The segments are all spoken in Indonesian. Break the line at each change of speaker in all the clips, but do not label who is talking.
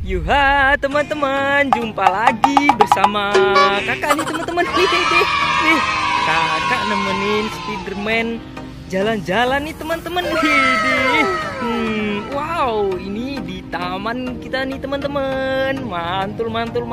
Yuha teman-teman, jumpa lagi bersama kakak nih teman-teman. Nih, kakak nemenin Spiderman jalan-jalan nih teman-teman. Wow, ini di taman kita nih teman-teman. Mantul.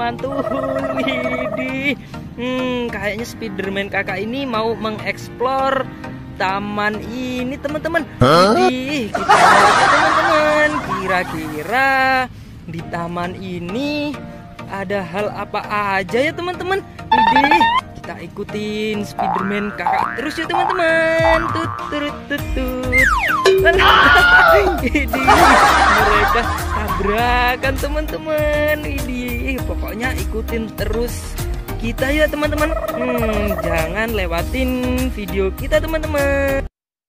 Kayaknya Spiderman kakak ini mau mengeksplor taman ini teman-teman. Kita lihat teman-teman, kira-kira di taman ini ada hal apa aja ya teman-teman. Kita ikutin Spiderman kakak terus ya teman-teman. Mereka tabrakan teman-teman. Pokoknya ikutin terus kita ya teman-teman. Jangan lewatin video kita teman-teman.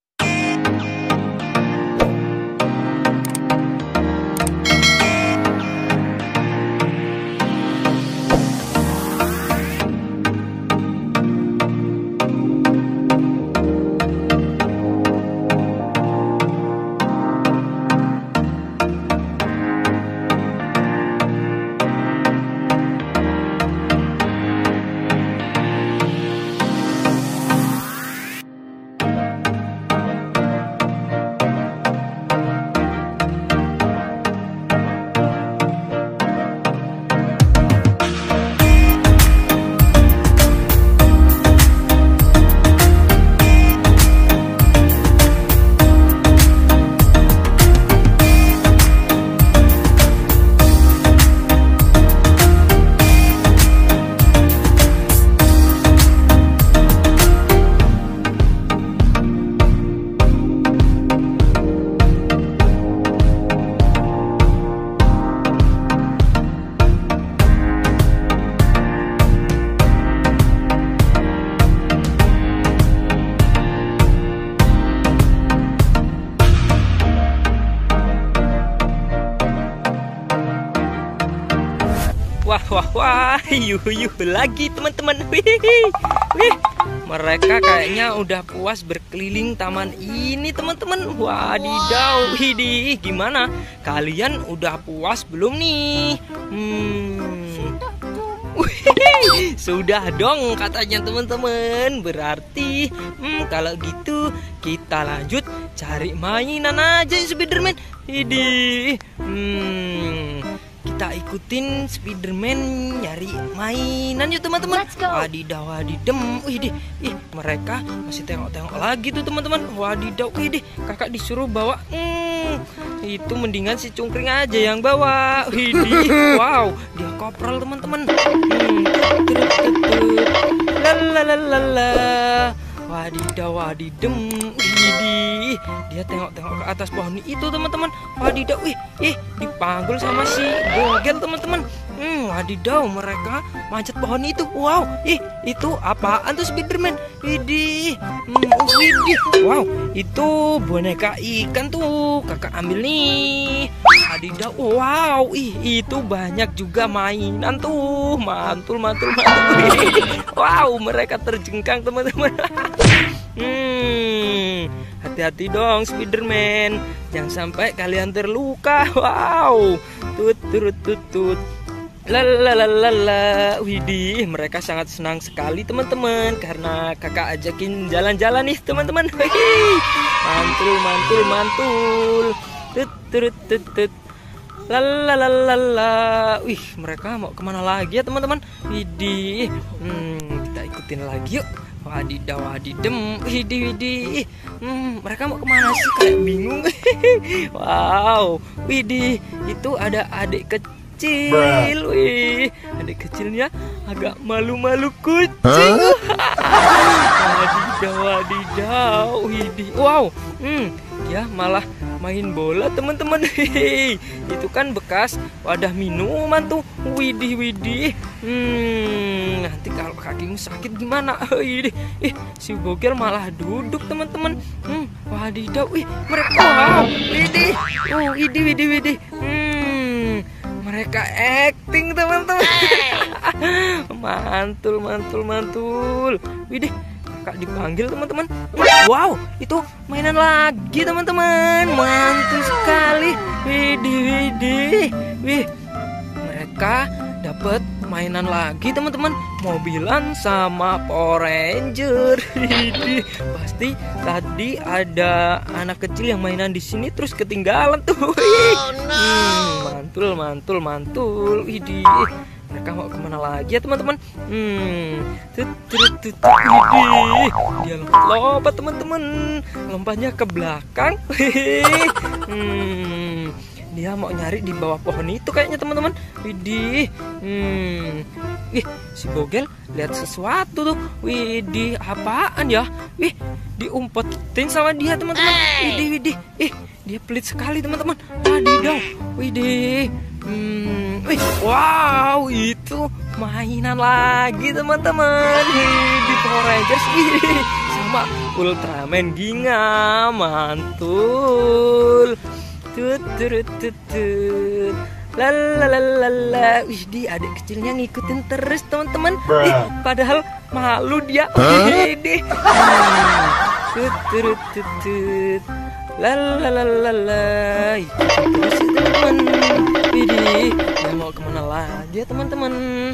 Wah, yuh lagi teman-teman. Mereka kayaknya udah puas berkeliling taman ini teman-teman. Wadidaw, gimana? Kalian udah puas belum nih? Sudah dong katanya teman-teman. Berarti kalau gitu kita lanjut cari mainan aja Spiderman. Kita ikutin Spiderman nyari mainan yuk teman-teman. Wadidaw. Mereka masih tengok-tengok lagi tuh teman-teman. Wadidaw, kakak disuruh bawa. Itu mendingan si Cungkring aja yang bawa. Wow, dia kopral teman-teman. Wadidaw. Dia tengok-tengok ke atas pohon itu teman-teman. Wadidaw, dipanggul sama si Bogel teman-teman. Wadidaw, mereka manjat pohon itu. Wow, itu apaan tuh Spiderman? Wow, itu boneka ikan tuh. Kakak ambil nih. Wadidaw, wow, itu banyak juga mainan tuh. Mantul. Wow, mereka terjengkang teman-teman. Hati-hati dong Spiderman, jangan sampai kalian terluka. Wow, tut. Lalalala. Mereka sangat senang sekali teman-teman karena kakak ajakin jalan-jalan nih teman-teman. Mantul. Tut. Lalalala. Mereka mau kemana lagi ya teman-teman? Kita ikutin lagi yuk. Wadidaw. Mereka mau kemana sih? Kayak bingung. Wow, itu ada adik kecil. Adik kecilnya agak malu-malu kucing. Wadidaw. Wow, dia malah main bola teman-teman. Itu kan bekas wadah minuman tuh. Nanti kalau kakimu sakit gimana? Si Bogel malah duduk teman-teman. Wadidaw, mereka wow. Mereka acting teman-teman. Mantul. Kakak dipanggil teman-teman. Wow, itu mainan lagi teman-teman. Mantul sekali. mereka dapat mainan lagi teman-teman, mobilan sama Power Ranger. Pasti tadi ada anak kecil yang mainan di sini terus ketinggalan tuh. Mantul. Widih. Mereka mau kemana lagi ya teman-teman? Dia lompat teman-teman, lompatnya ke belakang. Dia mau nyari di bawah pohon itu kayaknya teman-teman. Widih. Si Bogel lihat sesuatu tuh. Widih, apaan ya? Diumpetin sama dia teman-teman. Widih. Dia pelit sekali teman-teman. Wadidaw. Widih. Wow, itu mainan lagi teman-teman. Di Power Rangers sama Ultraman Ginga, mantul. Tut. Lalalala. Di adik kecilnya ngikutin terus teman-teman. Padahal malu dia. Tut. Lalalala. Terus teman-teman. Widih, dia mau kemana lagi ya teman-teman?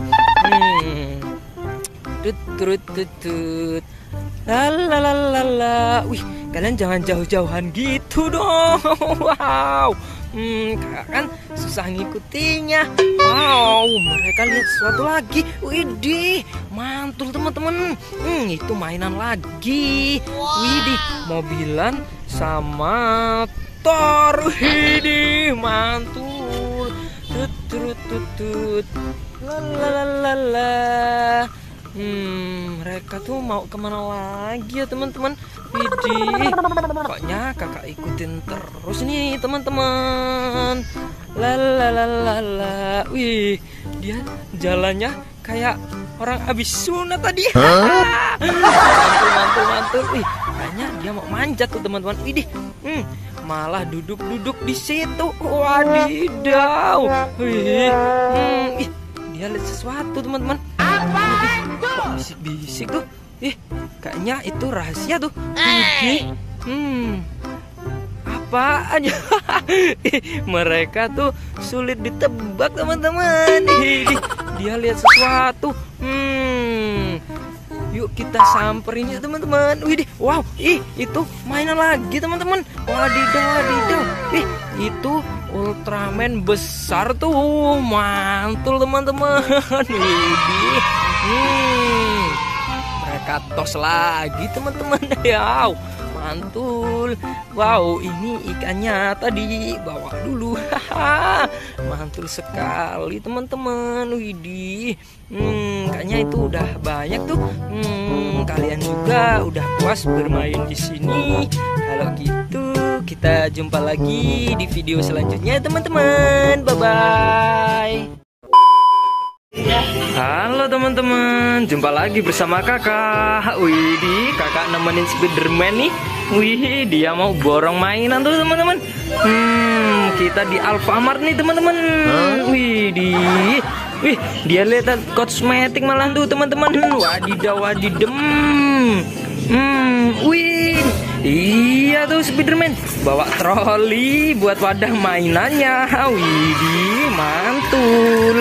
Tut. Lalalala. Kalian jangan jauh-jauhan gitu dong. Wow. Kakak kan susah ngikutinya. Wow, mereka lihat sesuatu lagi. Widih, mantul teman-teman. Itu mainan lagi. Widih, mobilan sama Thor. Widih, mantul. Tut. Lalalala. Mereka tuh mau kemana lagi ya teman-teman? Widih, pokoknya kakak ikutin terus nih teman-teman. Lalalala. Wih, dia jalannya kayak orang habis sunat tadi. Mantul. Kayaknya dia mau manjat tuh teman-teman. Widih, malah duduk di situ. Wadidaw. Dia lihat sesuatu teman-teman. Kok bisik-bisik tuh? Kayaknya itu rahasia tuh. Apaan ya? Mereka tuh sulit ditebak teman-teman. Dia lihat sesuatu. Yuk kita samperin ya teman-teman. Widih, wow, itu mainan lagi teman-teman. Wadidaw. Itu Ultraman besar tuh. Mantul teman-teman. Widih. Mereka tos lagi teman-teman. Ya, mantul. Wow, ini ikannya tadi bawa dulu. Mantul sekali teman-teman. Widih. Kayaknya itu udah banyak tuh. Kalian juga udah puas bermain di sini. Kalau gitu kita jumpa lagi di video selanjutnya teman-teman. Bye-bye. Halo teman-teman, jumpa lagi bersama kakak. Widih, kakak nemenin Spiderman nih. Wih, dia mau borong mainan tuh teman-teman. Kita di Alfamart nih teman-teman. Widih, dia lihat kosmetik malah tuh teman-teman. Wadidem. Iya tuh Spiderman bawa troli buat wadah mainannya. Widih, mantul.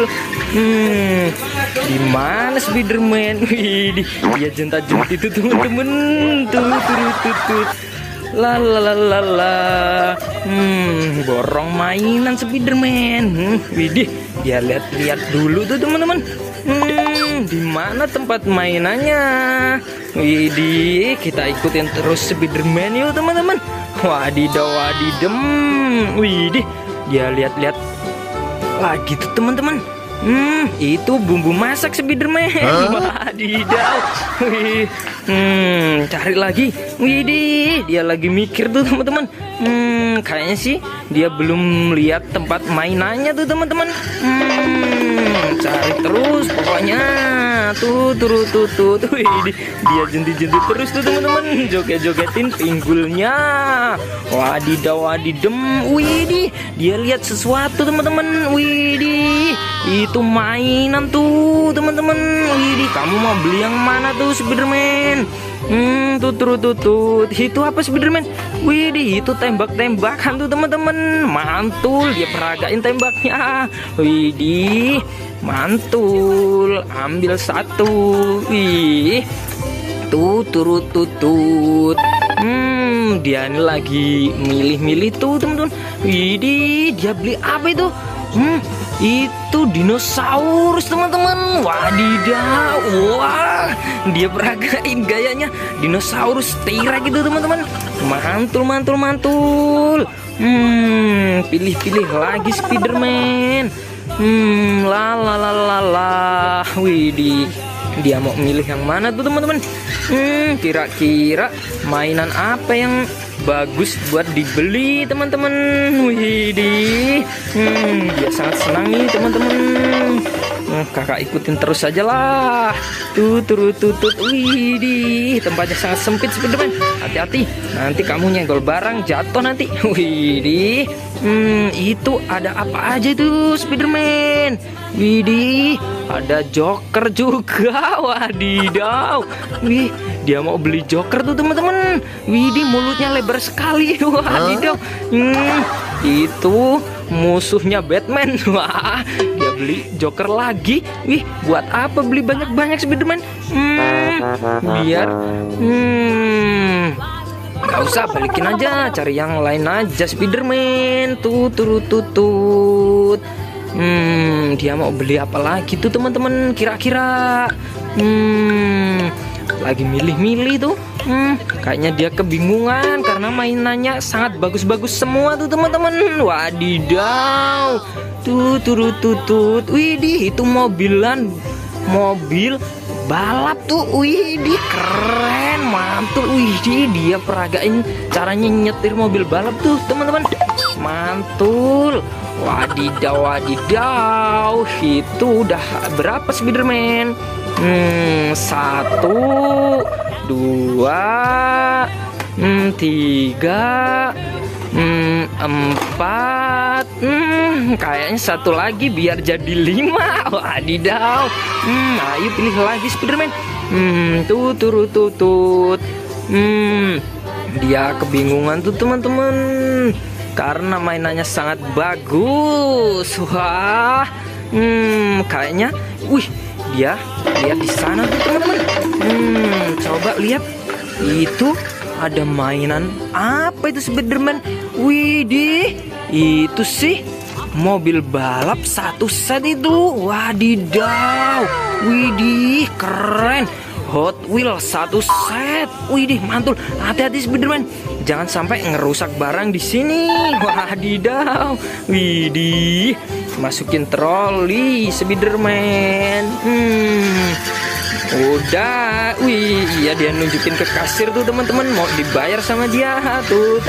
Di mana Spiderman? Widih, dia jentat-jentit itu teman-teman. Tut. Lalalala. Borong mainan Spiderman. Widih, dia lihat-lihat dulu tuh teman-teman. Di mana tempat mainannya? Widih, kita ikutin terus Spiderman yuk teman-teman. Wadidem. Widih, dia lihat-lihat lagi tuh teman-teman. Itu bumbu masak Spiderman. Wadidaw. Cari lagi. Widih, dia lagi mikir tuh teman-teman. Kayaknya sih dia belum lihat tempat mainannya tuh teman-teman. Cari terus pokoknya. Tuh. Widih, dia jentit-jentit terus tuh teman-teman. Joget-jogetin pinggulnya. Wadidem. Widih, dia lihat sesuatu teman-teman. Widih, Itu mainan tuh teman-teman. Widih, kamu mau beli yang mana tuh Spiderman? Tutut. Itu apa Spiderman? Widih, itu tembak-tembakan tuh teman-teman. Mantul, dia peragain tembaknya. Widih, mantul. Ambil satu. Wih, tutut. Dia ini lagi milih-milih tuh teman-teman. Widih, dia beli apa itu? Itu dinosaurus teman-teman. Wadidaw, wah, dia peragain gayanya dinosaurus T-Rex gitu teman-teman. Mantul. Pilih-pilih lagi Spiderman. La. Widih, dia mau milih yang mana tuh teman-teman? Kira-kira mainan apa yang bagus buat dibeli teman-teman? Widih, dia sangat senang nih teman-teman. Kakak ikutin terus saja lah. Tutut. Widih, tempatnya sangat sempit Spiderman. Hati-hati, nanti kamu nyenggol barang jatuh nanti. Widih, itu ada apa aja tuh Spiderman? Widih, ada Joker juga. Wadidaw. Wih, dia mau beli Joker tuh teman-teman. Widih, mulutnya lebar sekali. Wadidaw. Itu musuhnya Batman. Wah, dia beli Joker lagi. Wih, buat apa beli banyak-banyak Spiderman? Biar nggak usah, balikin aja, cari yang lain aja Spiderman. Tutut. Dia mau beli apa lagi tuh teman-teman? Kira-kira lagi milih-milih tuh. Kayaknya dia kebingungan karena mainannya sangat bagus-bagus semua tuh teman-teman. Wadidaw. Tutut. Widih, itu mobil balap tuh. Widih, keren, mantul. Widih, dia peragain caranya nyetir mobil balap tuh teman-teman. Mantul. Wadidaw. Itu udah berapa Spiderman? 1, 2, 3, 4. Kayaknya satu lagi biar jadi 5. Wadidaw. Ayo pilih lagi Spiderman. Tutut. Dia kebingungan tuh teman-teman karena mainannya sangat bagus. Wah, kayaknya, dia lihat di sana tuh teman-teman. Coba lihat, itu ada mainan apa itu Spiderman? Widih, itu sih mobil balap satu set itu. Wadidaw. Widih, keren. Hot Wheels satu set. Widih, mantul. Hati-hati Spiderman, jangan sampai ngerusak barang di sini. Wadidaw. Widih, masukin troli Spiderman. Udah. Iya, dia nunjukin ke kasir tuh teman-teman, mau dibayar sama dia. Tutut.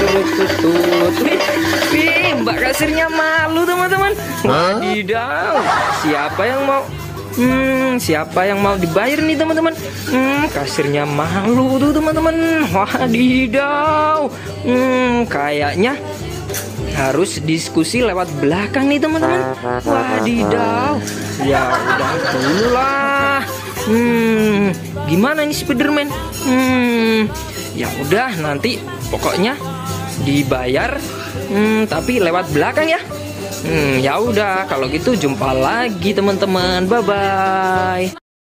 Wih, mbak kasirnya malu teman-teman. Wadidaw. Siapa yang mau dibayar nih teman-teman? Kasirnya malu tuh teman-teman. Wadidaw. Kayaknya harus diskusi lewat belakang nih teman-teman. Wadidaw. Ya udah dulu lah. Gimana nih Spiderman? Ya udah, nanti pokoknya dibayar, tapi lewat belakang ya. Ya udah, kalau gitu jumpa lagi teman-teman. Bye bye.